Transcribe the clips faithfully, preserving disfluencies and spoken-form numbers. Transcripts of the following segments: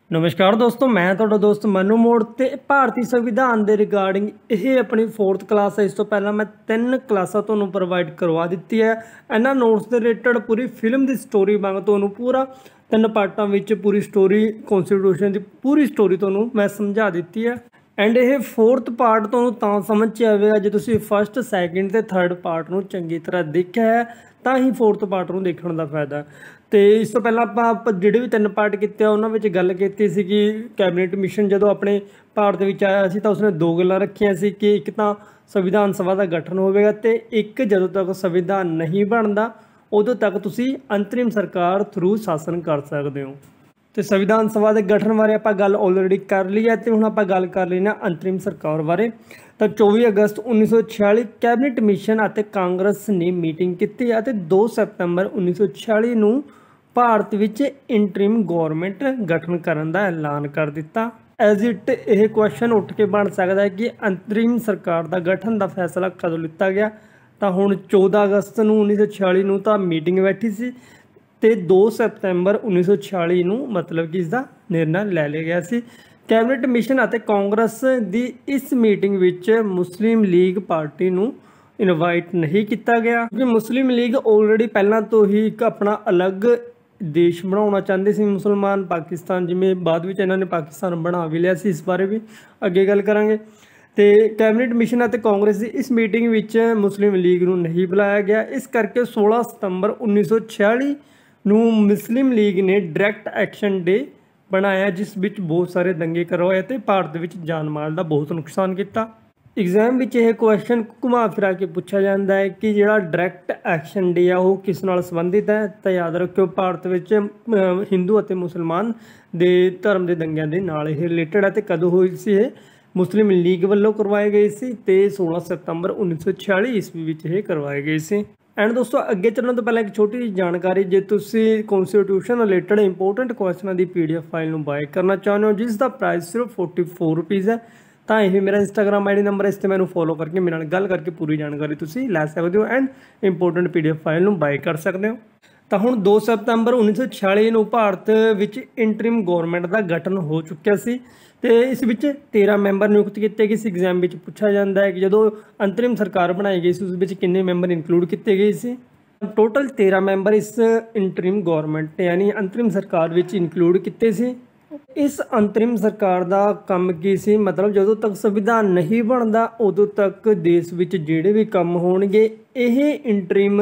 नमस्कार दोस्तों, मैं तुहाडा दोस्त मनु मोड़ ते भारतीय संविधान के रिगार्डिंग ये अपनी फोर्थ क्लास है। इस तो पहला मैं तीन क्लासा तुहानूं प्रोवाइड करवा दी है। इन्हां नोट्स के रिलेटेड पूरी फिल्म की स्टोरी वांग तुहानूं पूरा तीन पार्टां विच पूरी स्टोरी कॉन्स्टिट्यूशन की पूरी स्टोरी तुहानूं मैं समझा दी है। एंड ये फोर्थ पार्ट तुहानूं तां समझ च आवेगा जे तुसीं फस्ट सैकेंड ते थर्ड पार्ट नूं चंगी तरह देखिया है, तां ही फोर्थ पार्ट नूं देखण दा फायदा। तो इस तो पहला आप ਜਿਹੜੇ भी तीन पार्ट किए उन्होंने ਵਿੱਚ गल की सी कि कैबिनेट मिशन जो अपने भारत में आया सी तो उसने दो गल्लां रखियां सी कि एक तो संविधान सभा का गठन होगा तो एक जदों तक संविधान नहीं बनता उदों तक तुसी अंतरिम सरकार थ्रू शासन कर सकते हो। तो संविधान सभा के गठन बारे आप गल ऑलरेडी कर ली है तो हुण आप गल कर लेना अंतरिम सरकार बारे। तो चौबीस अगस्त उन्नीस सौ छियाली कैबिनेट मिशन और कांग्रेस ने मीटिंग की। दो सितंबर उन्नीस सौ छियाली नूं भारत विच इंटरिम गौरमेंट गठन करने का ऐलान कर दिता। एज इट यह क्वेश्चन उठ के बन सकता है कि अंतरिम सरकार का गठन का फैसला कदों लिता गया। तो हुण चौदह अगस्त उन्नीस सौ छियाली नूं तां मीटिंग बैठी सी ते दो सितंबर उन्नीस सौ छियाली नूं मतलब कि इसका निर्णय लै लिया गया सी। कैबिनेट मिशन और कांग्रेस की इस मीटिंग विच मुस्लिम लीग पार्टी नूं इनवाइट नहीं किया गया क्योंकि मुस्लिम लीग ऑलरेडी पहला तो ही एक अपना अलग देश बनाना चाहते सी मुसलमान पाकिस्तान, जिमें बाद में इन्होंने पाकिस्तान बना भी लिया सी। इस बारे भी अगे गल करांगे। तो कैबिनेट मिशन और कांग्रेस की इस मीटिंग विच मुस्लिम लीग नूं नहीं बुलाया गया। इस करके सोलह सितंबर उन्नीस सौ छियाली नूं मुस्लिम लीग ने डायरैक्ट एक्शन डे बनाया जिस विच बहुत सारे दंगे करवाए तो भारत विच जान माल का बहुत नुकसान किया। एग्जाम में यह क्वेश्चन घुमा फिरा के पूछा जाता है कि जो डायरैक्ट एक्शन डे आ वो किस नाल संबंधित है। तो याद रखियो भारत विच हिंदू और मुसलमान दे धर्म के दंगियां दे नाल ये रिलेटेड है। तो कदों हुई सी ये मुस्लिम लीग वालों करवाए गए सी ते सोलह सितंबर उन्नीस सौ छियाली ईस्वी विच ये करवाए गए सी। एंड दोस्तों अगे चलने तो पहले एक छोटी जी जानकारी, जे तुसी कॉन्स्टिट्यूशन रिलेटेड इंपोर्टेंट क्वेश्चनों की पी डी एफ फाइल में बाय करना चाहते हो जिसका प्राइस सिर्फ फोर्टी फोर रुपीज़ है, तो यह मेरा इंस्टाग्राम आई डी नंबर है, इस मैं फॉलो करके मेरे नाल गल करके पूरी जानकारी तुसी लै सकते हो and important P D F file में बाय कर सकते हो। तो हुण दो सितंबर उन्नीस सौ छियाली नूं भारत विच इंटरिम गौरमेंट का गठन हो चुकिया सी ते इस विच तेरह मैंबर नियुक्त किए गए। एग्जाम में पूछा जाता है कि जो अंतरिम सरकार बनाई गई उस विच कितने मैंबर इंक्लूड किए गए सी। टोटल तेरह मैंबर इस इंटरिम गौरमेंट यानी अंतरिम सरकार विच इंक्लूड किए सी। इस अंतरिम सरकार का काम की सी, मतलब जो तक संविधान नहीं बनता उदों तक देश विच जिहड़े भी काम होणगे ये इंटरिम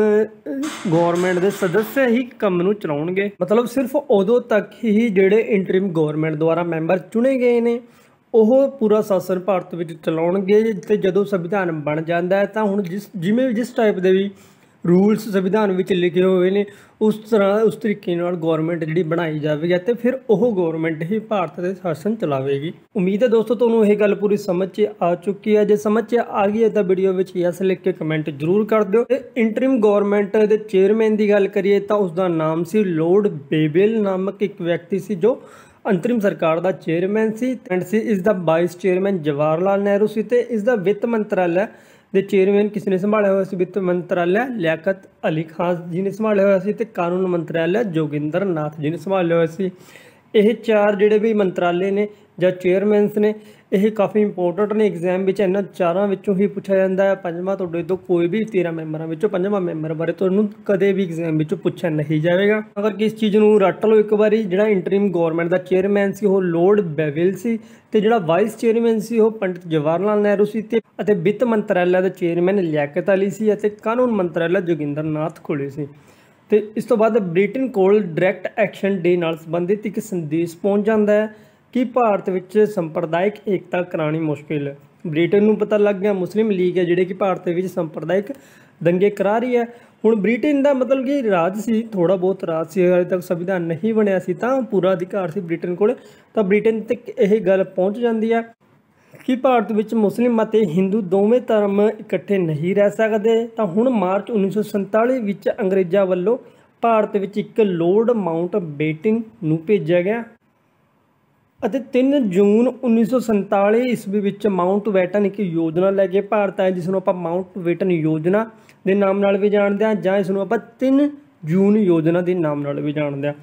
गौरमेंट के सदस्य ही काम नूं चलाउणगे। मतलब सिर्फ उदों तक ही जिहड़े इंटरिम गौरमेंट द्वारा मैंबर चुने गए ने वो पूरा शासन भारत विच चलाउणगे। ते जदों संविधान बन जाता है तो हुण जिस जिवें जिस टाइप के भी रूल्स संविधान में लिखे हुए हैं उस तरह उस तरीके गौरमेंट जी बनाई जाएगी तो फिर वह गौरमेंट ही भारत के शासन चलावेगी। उम्मीद है दोस्तों तुहानूं यह गल पूरी समझ आ चुकी है। जो समझ आ गई है तो वीडियो में यस लिख के कमेंट जरूर कर दो। इंटरिम गौरमेंट के चेयरमैन की गल करिए तो उसका नाम से लॉर्ड बेवेल नामक एक व्यक्ति से जो अंतरिम सरकार का चेयरमैन सी एंड सी इसका वाइस चेयरमैन जवाहर लाल नेहरू सी ते इसका वित्त मंत्रालय दे चेयरमैन किसने संभालिया हुआ सी? वित्त मंत्रालय लियाकत अली खान जी ने संभालिया हुआ सी ते कानून मंत्रालय जोगिंदर नाथ जी ने संभालिया हुआ सी। यह चार जिहड़े भी मंत्रालय ने या चेयरमैनस ने यह काफ़ी इंपोर्टेंट ने। एग्जाम में इन्होंने चारों विचों ही पूछा जाता है। पंजवां तुहाडे तो कोई भी तेरह मैंबरों में पंजवां मैंबर बारे तुहानूं कदे भी एग्जाम में पूछा नहीं जाएगा। अगर किस चीज़ को रट लो एक बारी, जिहड़ा इंटरिम गौरमेंट का चेयरमैन सी वो लॉर्ड बेवेल सी ते जिहड़ा वाइस चेयरमैन सी वो पंडित जवाहर लाल नेहरू सी ते अते वित्त मंत्रालय का चेयरमैन लियाकत अली सी अते कानून मंत्रालय जोगिंदर नाथ खोले सी। तो इस तो बाद ब्रिटेन कोल डायरैक्ट एक्शन डे नाल संबंधित एक संदेश पहुँच जाता है कि भारत विच संप्रदायिक एकता करानी मुश्किल है। ब्रिटेन नूं पता लग गया मुस्लिम लीग है जिहड़ी कि भारत विच संप्रदायिक दंगे करा रही है। हुण ब्रिटेन का मतलब कि राज सी, थोड़ा बहुत राज से अजे तक संविधान नहीं बनया सी तां पूरा अधिकार सी ब्रिटेन कोल। तो ब्रिटेन तक यह गल पहुँच जाती है कि भारत विच मुस्लिम और हिंदू दोवें धर्म इकट्ठे नहीं रह सकते। तो हुण मार्च उन्नीस सौ संताली विच अंग्रेज़ों वालों भारत विच एक लॉर्ड माउंट बेटन नूं भेजा गया ਅਤੇ तीन जून उन्नीस सौ संताली ईस्वी विच माउंट बेटन एक योजना लैके भारत आए जिसनों आपां माउंट बेटन योजना के नाम नाल भी जानते हैं, जां इसनों आपां तीन जून योजना के नाम नाल भी जानते हैं।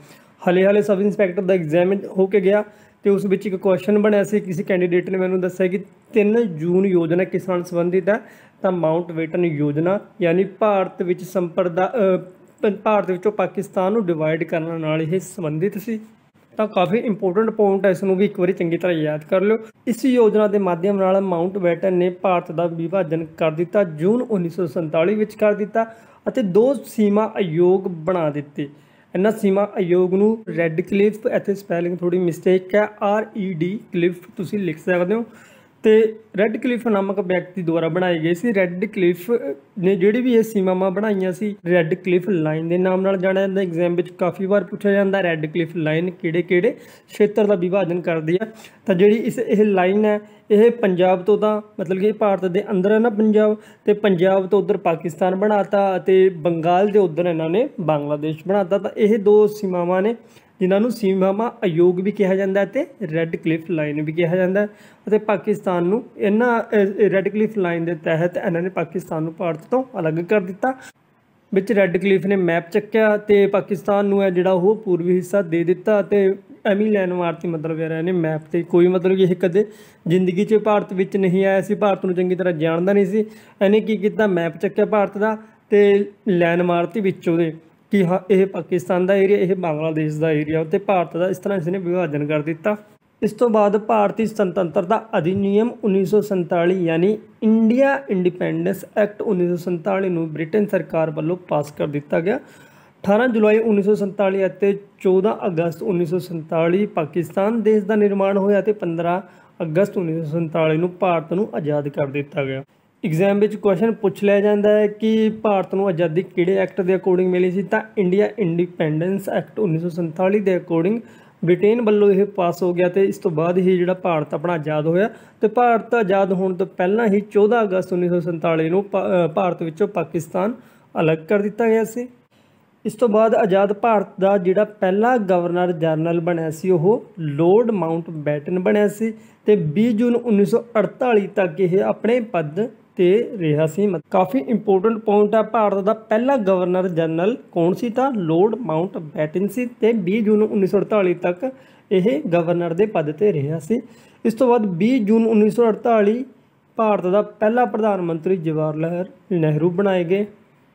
ਹਾਲੇ ਹਾਲੇ ਸਬ ਇੰਸਪੈਕਟਰ ਦਾ ਐਗਜ਼ਾਮ ਹੋ ਕੇ ਗਿਆ ਤੇ ਉਸ ਵਿੱਚ ਇੱਕ ਕੁਐਸਚਨ ਬਣਿਆ ਸੀ। ਕਿਸੇ ਕੈਂਡੀਡੇਟ ਨੇ ਮੈਨੂੰ ਦੱਸਿਆ ਕਿ ਤਿੰਨ ਜੂਨ ਯੋਜਨਾ ਕਿਸ ਨਾਲ ਸੰਬੰਧਿਤ ਹੈ, ਤਾਂ ਮਾਊਂਟਬੈਟਨ ਯੋਜਨਾ ਯਾਨੀ ਭਾਰਤ ਵਿੱਚ ਸੰਪਰਦਾ ਭਾਰਤ ਵਿੱਚੋਂ ਪਾਕਿਸਤਾਨ ਨੂੰ ਡਿਵਾਈਡ ਕਰਨ ਨਾਲ ਇਹ ਸੰਬੰਧਿਤ ਸੀ। ਤਾਂ ਕਾਫੀ ਇੰਪੋਰਟੈਂਟ ਪੁਆਇੰਟ ਹੈ, ਇਸ ਨੂੰ ਵੀ ਇੱਕ ਵਾਰੀ ਚੰਗੀ ਤਰ੍ਹਾਂ ਯਾਦ ਕਰ ਲਿਓ। ਇਸ ਯੋਜਨਾ ਦੇ ਮਾਧਿਅਮ ਨਾਲ ਮਾਊਂਟਬੈਟਨ ਨੇ ਭਾਰਤ ਦਾ ਵਿਭਾਜਨ ਕਰ ਦਿੱਤਾ, ਜੂਨ ਉੱਨੀ ਸੌ ਸੰਤਾਲੀ ਵਿੱਚ ਕਰ ਦਿੱਤਾ ਅਤੇ ਦੋ ਸੀਮਾ ਆਯੋਗ ਬਣਾ ਦਿੱਤੇ। ਇਹਨਾਂ ਸੀਮਾ ਆਯੋਗ ਨੂੰ ਰੈੱਡ ਕਲਿਫ, ਇੱਥੇ ਸਪੈਲਿੰਗ ਥੋੜੀ ਮਿਸਟੇਕ ਹੈ, ਆਰ ਈ ਡੀ ਕਲਿਫ ਤੁਸੀਂ ਲਿਖ ਸਕਦੇ ਹੋ। ਤੇ ਰੈੱਡ ਕਲਿਫ ਨਾਮਕ ਵਿਅਕਤੀ ਦੁਆਰਾ ਬਣਾਏ ਗਏ ਸੀ। ਰੈੱਡ ਕਲਿਫ ਨੇ ਜਿਹੜੀ ਵੀ ਇਹ ਸੀਮਾਵਾਂ ਬਣਾਈਆਂ ਸੀ, ਰੈੱਡ ਕਲਿਫ ਲਾਈਨ ਦੇ ਨਾਮ ਨਾਲ ਜਾਣਿਆ ਜਾਂਦਾ। ਐਗਜ਼ਾਮ ਵਿੱਚ ਕਾਫੀ ਵਾਰ ਪੁੱਛਿਆ ਜਾਂਦਾ ਰੈੱਡ ਕਲਿਫ ਲਾਈਨ ਕਿਹੜੇ ਕਿਹੜੇ ਖੇਤਰ ਦਾ ਵਿਭਾਜਨ ਕਰਦੀ ਹੈ। ਤਾਂ ਜਿਹੜੀ ਇਸ ਇਹ ਲਾਈਨ ਹੈ ਇਹ ਪੰਜਾਬ ਤੋਂ ਤਾਂ ਮਤਲਬ ਕਿ ਭਾਰਤ ਦੇ ਅੰਦਰ ਹੈ ਨਾ ਪੰਜਾਬ, ਤੇ ਪੰਜਾਬ ਤੋਂ ਉੱਧਰ ਪਾਕਿਸਤਾਨ ਬਣਾਤਾ ਅਤੇ ਬੰਗਾਲ ਦੇ ਉੱਧਰ ਇਹਨਾਂ ਨੇ ਬੰਗਲਾਦੇਸ਼ ਬਣਾਤਾ। ਤਾਂ ਇਹ ਦੋ ਸੀਮਾਵਾਂ ਨੇ ਜਿਨ੍ਹਾਂ ਨੂੰ ਸੀਮਾਵਾਂ ਆਯੋਗ ਵੀ ਕਿਹਾ ਜਾਂਦਾ ਅਤੇ ਰੈੱਡ ਕਲਿਫ ਲਾਈਨ ਵੀ ਕਿਹਾ ਜਾਂਦਾ। ਅਤੇ ਪਾਕਿਸਤਾਨ ਨੂੰ ਇਹਨਾਂ ਰੈੱਡ ਕਲਿਫ ਲਾਈਨ ਦੇ ਤਹਿਤ ਇਹਨਾਂ ਨੇ ਪਾਕਿਸਤਾਨ ਨੂੰ ਭਾਰਤ ਤੋਂ ਅਲੱਗ ਕਰ ਦਿੱਤਾ। ਵਿੱਚ ਰੈੱਡ ਕਲਿਫ ਨੇ ਮੈਪ ਚੱਕਿਆ ਅਤੇ ਪਾਕਿਸਤਾਨ ਨੂੰ ਹੈ ਜਿਹੜਾ ਉਹ ਪੂਰਬੀ ਹਿੱਸਾ ਦੇ ਦਿੱਤਾ। ਅਤੇ ਐਵੇਂ ਲੈਣ ਮਾਰਤੀ ਮਤਲਬ ਯਾਰ ਇਹਨੇ ਮੈਪ 'ਤੇ ਕੋਈ ਮਤਲਬ ਇਹ ਕਦੇ ਜ਼ਿੰਦਗੀ 'ਚ ਭਾਰਤ ਵਿੱਚ ਨਹੀਂ ਆਇਆ ਸੀ, ਭਾਰਤ ਨੂੰ ਚੰਗੀ ਤਰ੍ਹਾਂ ਜਾਣਦਾ ਨਹੀਂ ਸੀ। ਇਹਨੇ ਕੀ ਕੀਤਾ, ਮੈਪ ਚੱਕਿਆ ਭਾਰਤ ਦਾ ਅਤੇ ਲੈਨ ਮਾਰਤੀ ਵਿੱਚ ਉਹਦੇ ਕਿ ਹਾਂ ਇਹ ਪਾਕਿਸਤਾਨ ਦਾ ਏਰੀਆ, ਇਹ ਬੰਗਲਾਦੇਸ਼ ਦਾ ਏਰੀਆ ਅਤੇ ਭਾਰਤ ਦਾ। ਇਸ ਤਰ੍ਹਾਂ ਇਸ ਨੇ ਵਿਭਾਜਨ ਕਰ ਦਿੱਤਾ। ਇਸ ਤੋਂ ਬਾਅਦ ਭਾਰਤੀ ਸੁਤੰਤਰਤਾ ਅਧਿਨਿਯਮ ਉੱਨੀ ਸੌ ਸੰਤਾਲੀ ਯਾਨੀ ਇੰਡੀਆ ਇੰਡੀਪੈਂਡੈਂਸ ਐਕਟ ਉੱਨੀ ਸੌ ਸੰਤਾਲੀ ਨੂੰ ਬ੍ਰਿਟੇਨ ਸਰਕਾਰ ਵੱਲੋਂ ਪਾਸ ਕਰ ਦਿੱਤਾ ਗਿਆ। ਅਠਾਰਾਂ ਜੁਲਾਈ ਉੱਨੀ ਸੌ ਸੰਤਾਲੀ ਅਤੇ ਚੌਦਾਂ ਅਗਸਤ ਉੱਨੀ ਸੌ ਸੰਤਾਲੀ ਪਾਕਿਸਤਾਨ ਦੇਸ਼ ਦਾ ਨਿਰਮਾਣ ਹੋਇਆ ਅਤੇ ਪੰਦਰਾਂ ਅਗਸਤ ਉੱਨੀ ਸੌ ਸੰਤਾਲੀ ਨੂੰ ਭਾਰਤ ਨੂੰ ਆਜ਼ਾਦ ਕਰ ਦਿੱਤਾ ਗਿਆ। ਐਗਜ਼ਾਮ ਵਿੱਚ ਕੁਐਸਚਨ ਪੁੱਛ ਲਿਆ ਜਾਂਦਾ ਹੈ ਕਿ ਭਾਰਤ ਨੂੰ ਆਜ਼ਾਦੀ ਕਿਹੜੇ ਐਕਟ ਦੇ ਅਕੋਰਡਿੰਗ ਮਿਲੀ ਸੀ, ਤਾਂ ਇੰਡੀਆ ਇੰਡੀਪੈਂਡੈਂਸ ਐਕਟ ਉੱਨੀ ਸੌ ਸੰਤਾਲੀ ਦੇ ਅਕੋਰਡਿੰਗ ਬ੍ਰਿਟੇਨ ਵੱਲੋਂ ਇਹ ਪਾਸ ਹੋ ਗਿਆ। ਅਤੇ ਇਸ ਤੋਂ ਬਾਅਦ ਹੀ ਜਿਹੜਾ ਭਾਰਤ ਆਪਣਾ ਆਜ਼ਾਦ ਹੋਇਆ। ਅਤੇ ਭਾਰਤ ਆਜ਼ਾਦ ਹੋਣ ਤੋਂ ਪਹਿਲਾਂ ਹੀ ਚੌਦਾਂ ਅਗਸਤ ਉੱਨੀ ਸੌ ਸੰਤਾਲੀ ਨੂੰ ਭਾਰਤ ਵਿੱਚੋਂ ਪਾਕਿਸਤਾਨ ਅਲੱਗ ਕਰ ਦਿੱਤਾ ਗਿਆ ਸੀ। ਇਸ ਤੋਂ ਬਾਅਦ ਆਜ਼ਾਦ ਭਾਰਤ ਦਾ ਜਿਹੜਾ ਪਹਿਲਾ ਗਵਰਨਰ ਜਨਰਲ ਬਣਿਆ ਸੀ ਉਹ ਲੋਰਡ ਮਾਊਂਟਬੈਟਨ ਬਣਿਆ ਸੀ ਅਤੇ ਵੀਹ ਜੂਨ ਉੱਨੀ ਸੌ ਅੜਤਾਲੀ ਤੱਕ ਇਹ ਆਪਣੇ ਪਦ 'ਤੇ ਰਿਹਾ ਸੀ। ਕਾਫੀ ਇੰਪੋਰਟੈਂਟ ਪੁਆਇੰਟ ਹੈ, ਭਾਰਤ ਦਾ ਪਹਿਲਾ ਗਵਰਨਰ ਜਨਰਲ ਕੌਣ ਸੀ, ਤਾਂ ਲੋਰਡ ਮਾਊਂਟਬੈਟਨ ਸੀ ਅਤੇ ਵੀਹ ਜੂਨ ਉੱਨੀ ਸੌ ਅੜਤਾਲੀ ਤੱਕ ਇਹ ਗਵਰਨਰ ਦੇ ਪਦ 'ਤੇ ਰਿਹਾ ਸੀ। ਇਸ ਤੋਂ ਬਾਅਦ ਵੀਹ ਜੂਨ ਉੱਨੀ ਸੌ ਅੜਤਾਲੀ ਭਾਰਤ ਦਾ ਪਹਿਲਾ ਪ੍ਰਧਾਨ ਮੰਤਰੀ ਜਵਾਹਰ ਲਾਲ ਨਹਿਰੂ ਬਣਾਏ ਗਏ।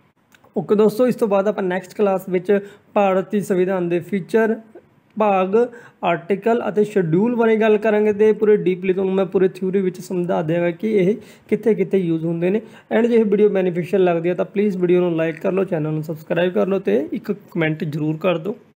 ਓਕੇ ਦੋਸਤੋ, ਇਸ ਤੋਂ ਬਾਅਦ ਆਪਾਂ ਨੈਕਸਟ ਕਲਾਸ ਵਿੱਚ ਭਾਰਤੀ ਸੰਵਿਧਾਨ ਦੇ ਫੀਚਰ, ਭਾਗ, ਆਰਟੀਕਲ ਅਤੇ ਸ਼ਡਿਊਲ ਬਾਰੇ ਗੱਲ ਕਰਾਂਗੇ ਅਤੇ ਪੂਰੇ ਡੀਪਲੀ ਤੁਹਾਨੂੰ ਮੈਂ ਪੂਰੇ ਥਿਊਰੀ ਵਿੱਚ ਸਮਝਾ ਦਿਆਂਗਾ ਕਿ ਇਹ ਕਿੱਥੇ ਕਿੱਥੇ ਯੂਜ਼ ਹੁੰਦੇ ਨੇ। ਐਂਡ ਜੇ ਇਹ ਵੀਡੀਓ ਬੈਨੀਫੀਸ਼ੀਅਲ ਲੱਗਦੀ ਹੈ ਤਾਂ ਪਲੀਜ਼ ਵੀਡੀਓ ਨੂੰ ਲਾਈਕ ਕਰ ਲਓ, ਚੈਨਲ ਨੂੰ ਸਬਸਕ੍ਰਾਈਬ ਕਰ ਲਓ ਅਤੇ ਇੱਕ ਕਮੈਂਟ ਜ਼ਰੂਰ ਕਰ ਦਿਓ।